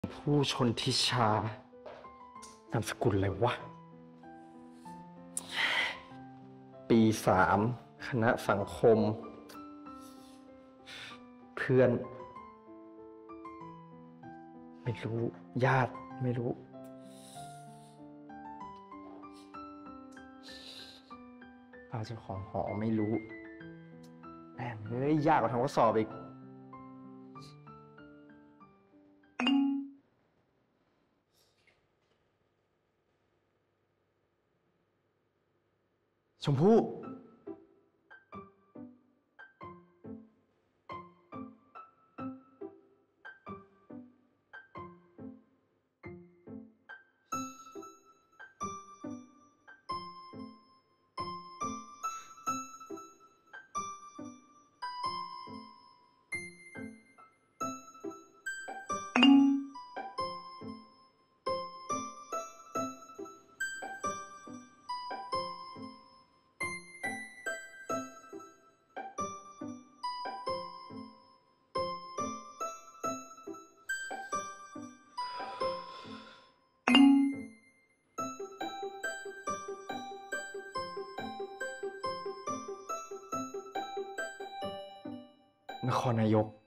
ผู้ชนทิชานามสกุลอะไรวะปี3คณะสังคมเพื่อนไม่รู้ญาติไม่รู้ป้าเจ้าของหอไม่รู้แม่งเฮ้ยยากกว่าทำข้อสอบอีกชมพู่นครนายก